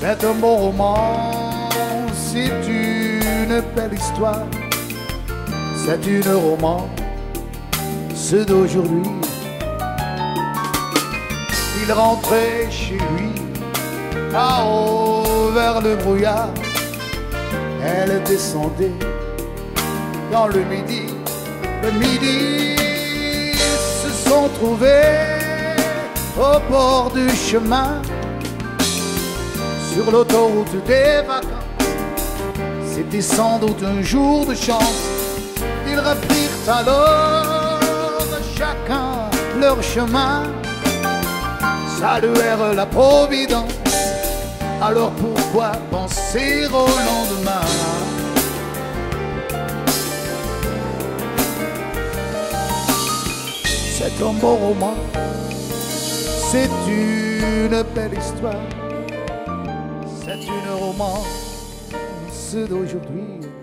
C'est un bon roman, c'est une belle histoire, c'est une romance d'aujourd'hui. Il rentrait chez lui, là-haut vers le brouillard. Elle descendait dans le midi. Le midi, ils se sont trouvés au bord du chemin, sur l'autoroute des vacances. C'était sans doute un jour de chance. Ils reprirent alors chacun leur chemin, saluèrent la Providence. Alors pourquoi penser au lendemain? C'est un beau roman, c'est une belle histoire, c'est une romance d'aujourd'hui.